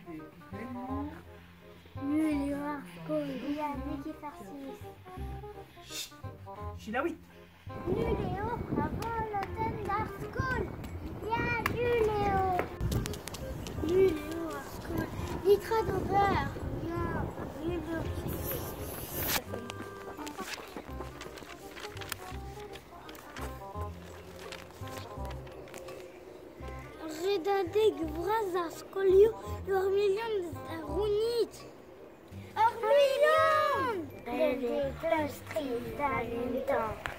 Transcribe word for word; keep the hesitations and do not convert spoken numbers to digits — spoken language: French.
Julio Arcol. Ja, Niki Farsis. Chilawit. Julio, avant l'antenne d'Arcol. Ja, Julio. Julio Arcol. Litra de beurre. Ja, Julio. Redadeg vraz ar skolio ur milion da rounit. Ur milion! Redeg klostri da lentan.